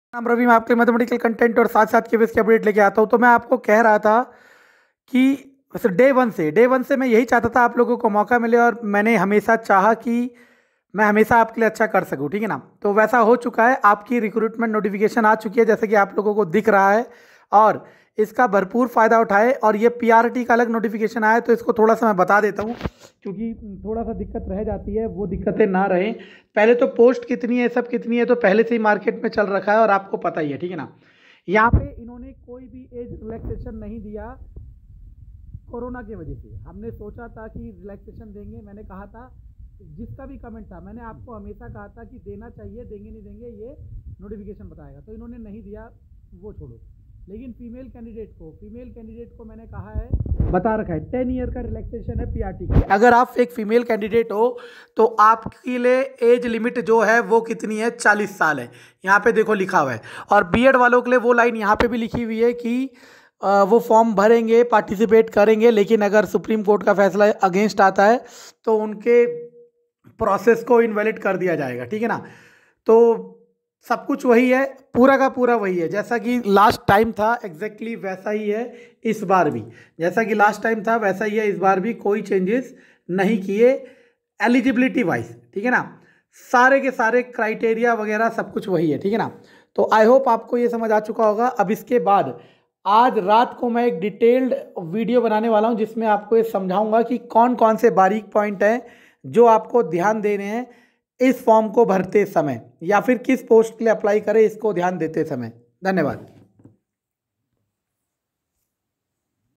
नाम रवि, मैं आपके मैथमेटिकल कंटेंट और साथ साथ केवीएस की अपडेट लेके आता हूँ। तो मैं आपको कह रहा था कि वैसे डे वन से मैं यही चाहता था आप लोगों को मौका मिले, और मैंने हमेशा चाहा कि मैं हमेशा आपके लिए अच्छा कर सकूँ, ठीक है ना। तो वैसा हो चुका है, आपकी रिक्रूटमेंट नोटिफिकेशन आ चुकी है जैसे कि आप लोगों को दिख रहा है, और इसका भरपूर फ़ायदा उठाए। और ये पीआरटी का अलग नोटिफिकेशन आया तो इसको थोड़ा सा मैं बता देता हूँ, क्योंकि थोड़ा सा दिक्कत रह जाती है, वो दिक्कतें ना रहें। पहले तो पोस्ट कितनी है, सब कितनी है, तो पहले से ही मार्केट में चल रखा है और आपको पता ही है, ठीक है ना। यहाँ पे इन्होंने कोई भी एज रिलैक्सेशन नहीं दिया कोरोना की वजह से। हमने सोचा था कि रिलैक्सेशन देंगे, मैंने कहा था, जिसका भी कमेंट था मैंने आपको हमेशा कहा था कि देना चाहिए, देंगे नहीं देंगे ये नोटिफिकेशन बताएगा, तो इन्होंने नहीं दिया, वो छोड़ो। लेकिन फीमेल कैंडिडेट को मैंने कहा है, बता रखा है 10 ईयर का रिलैक्सेशन है पीआरटी की। अगर आप एक फीमेल कैंडिडेट हो तो आपके लिए एज लिमिट जो है वो कितनी है, 40 साल है। यहाँ पे देखो लिखा हुआ है। और बीएड वालों के लिए वो लाइन यहाँ पे भी लिखी हुई है कि वो फॉर्म भरेंगे, पार्टिसिपेट करेंगे, लेकिन अगर सुप्रीम कोर्ट का फैसला अगेंस्ट आता है तो उनके प्रोसेस को इनवैलिड कर दिया जाएगा, ठीक है ना। तो सब कुछ वही है, पूरा का पूरा वही है, जैसा कि लास्ट टाइम था एग्जैक्टली वैसा ही है इस बार भी। जैसा कि लास्ट टाइम था वैसा ही है इस बार भी, कोई चेंजेस नहीं किए एलिजिबिलिटी वाइज, ठीक है ना। सारे के सारे क्राइटेरिया वगैरह सब कुछ वही है, ठीक है ना। तो आई होप आपको ये समझ आ चुका होगा। अब इसके बाद आज रात को मैं एक डिटेल्ड वीडियो बनाने वाला हूँ जिसमें आपको ये समझाऊंगा कि कौन कौन से बारीक पॉइंट हैं जो आपको ध्यान देने हैं इस फॉर्म को भरते समय, या फिर किस पोस्ट के लिए अप्लाई करें इसको ध्यान देते समय। धन्यवाद।